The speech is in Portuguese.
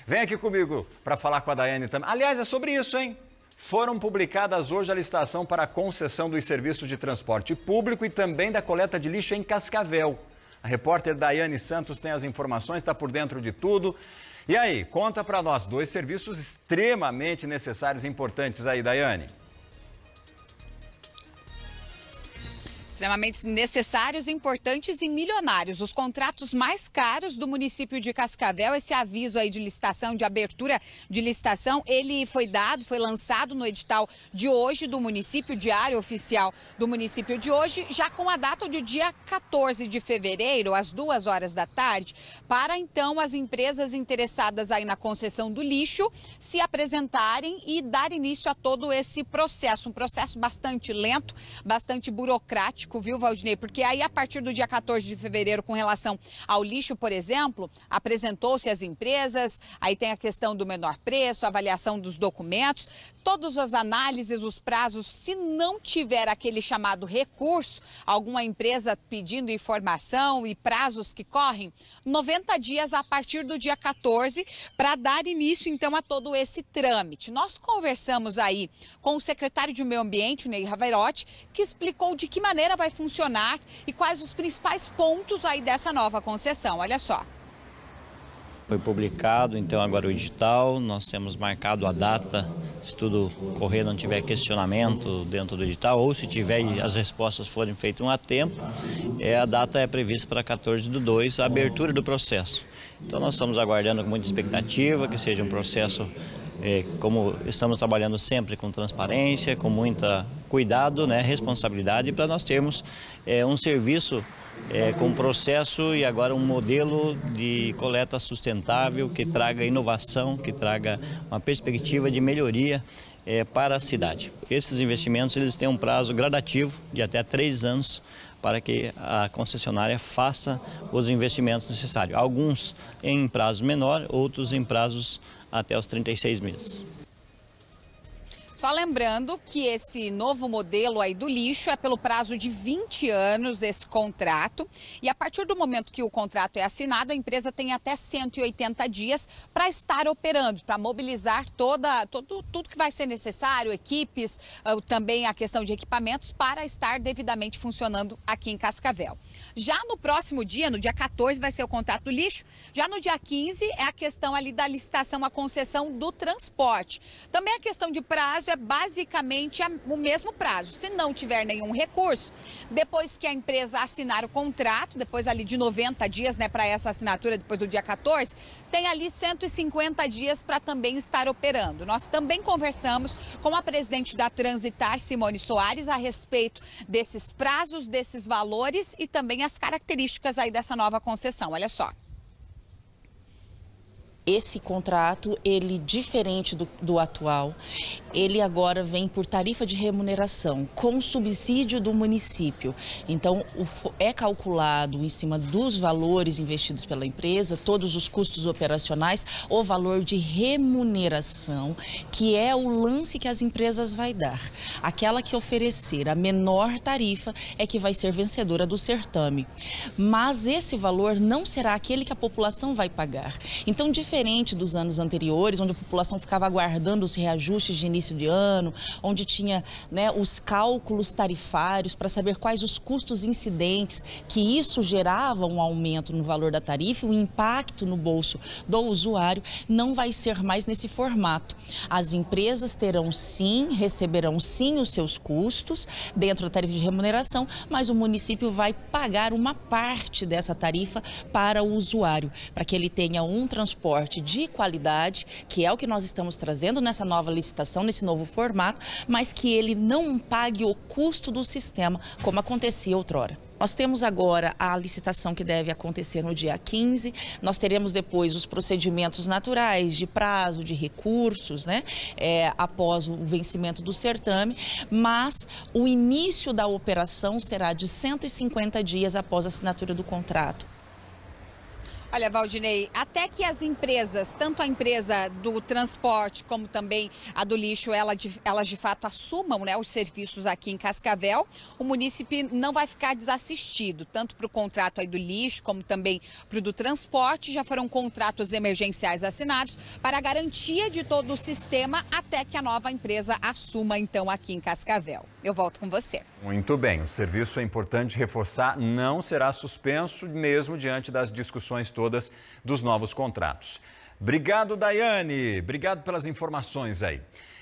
Vem aqui comigo para falar com a Daiane também. Aliás, é sobre isso, hein? Foram publicadas hoje a licitação para a concessão dos serviços de transporte público e também da coleta de lixo em Cascavel. A repórter Daiane Santos tem as informações, está por dentro de tudo. E aí, conta para nós, dois serviços extremamente necessários e importantes aí, Daiane. Extremamente necessários, importantes e milionários. Os contratos mais caros do município de Cascavel, esse aviso aí de licitação, de abertura de licitação, ele foi lançado no edital de hoje do município, diário oficial do município de hoje, já com a data do dia 14 de fevereiro, às 2 horas da tarde, para então as empresas interessadas aí na concessão do lixo se apresentarem e dar início a todo esse processo. Um processo bastante lento, bastante burocrático, viu, Valdinei? Porque aí, a partir do dia 14 de fevereiro, com relação ao lixo, por exemplo, apresentou-se as empresas, aí tem a questão do menor preço, avaliação dos documentos, todas as análises, os prazos, se não tiver aquele chamado recurso, alguma empresa pedindo informação e prazos que correm, 90 dias a partir do dia 14 para dar início, então, a todo esse trâmite. Nós conversamos aí com o secretário de Meio Ambiente, Ney Raverotti, que explicou de que maneira vai funcionar e quais os principais pontos aí dessa nova concessão. Olha só. Foi publicado, então, agora o edital, nós temos marcado a data, se tudo correr, não tiver questionamento dentro do edital, ou se tiver e as respostas forem feitas a tempo, a data é prevista para 14/2, a abertura do processo. Então, nós estamos aguardando com muita expectativa, que seja um processo, como estamos trabalhando sempre, com transparência, com muita cuidado, né, responsabilidade, para nós termos um serviço com processo e agora um modelo de coleta sustentável que traga inovação, que traga uma perspectiva de melhoria para a cidade. Esses investimentos eles têm um prazo gradativo de até 3 anos para que a concessionária faça os investimentos necessários. Alguns em prazo menor, outros em prazos até os 36 meses. Só lembrando que esse novo modelo aí do lixo é pelo prazo de 20 anos esse contrato. E a partir do momento que o contrato é assinado, a empresa tem até 180 dias para estar operando, para mobilizar tudo que vai ser necessário, equipes, também a questão de equipamentos para estar devidamente funcionando aqui em Cascavel. Já no próximo dia, no dia 14, vai ser o contrato do lixo. Já no dia 15 é a questão ali da licitação, a concessão do transporte. Também a questão de prazo é basicamente o mesmo prazo. Se não tiver nenhum recurso, depois que a empresa assinar o contrato, depois ali de 90 dias, né, para essa assinatura, depois do dia 14, tem ali 150 dias para também estar operando. Nós também conversamos com a presidente da Transitar, Simone Soares, a respeito desses prazos, desses valores e também as características aí dessa nova concessão. Olha só. Esse contrato, ele diferente do atual, ele agora vem por tarifa de remuneração, com subsídio do município. Então, é calculado em cima dos valores investidos pela empresa, todos os custos operacionais, o valor de remuneração, que é o lance que as empresas vai dar. Aquela que oferecer a menor tarifa é que vai ser vencedora do certame. Mas esse valor não será aquele que a população vai pagar. Então, diferente dos anos anteriores, onde a população ficava aguardando os reajustes de início de ano, onde tinha, né, os cálculos tarifários para saber quais os custos incidentes, que isso gerava um aumento no valor da tarifa, um impacto no bolso do usuário, não vai ser mais nesse formato. As empresas receberão sim os seus custos dentro da tarifa de remuneração, mas o município vai pagar uma parte dessa tarifa para o usuário, para que ele tenha um transporte de qualidade, que é o que nós estamos trazendo nessa nova licitação, nesse novo formato, mas que ele não pague o custo do sistema, como acontecia outrora. Nós temos agora a licitação que deve acontecer no dia 15, nós teremos depois os procedimentos naturais de prazo, de recursos, né, após o vencimento do certame, mas o início da operação será de 150 dias após a assinatura do contrato. Olha, Valdinei, até que as empresas, tanto a empresa do transporte como também a do lixo, elas de fato assumam, né, os serviços aqui em Cascavel, o município não vai ficar desassistido, tanto para o contrato aí do lixo como também para o do transporte. Já foram contratos emergenciais assinados para a garantia de todo o sistema até que a nova empresa assuma então aqui em Cascavel. Eu volto com você. Muito bem, o serviço é importante reforçar, não será suspenso mesmo diante das discussões todas dos novos contratos. Obrigado, Daiane. Obrigado pelas informações aí.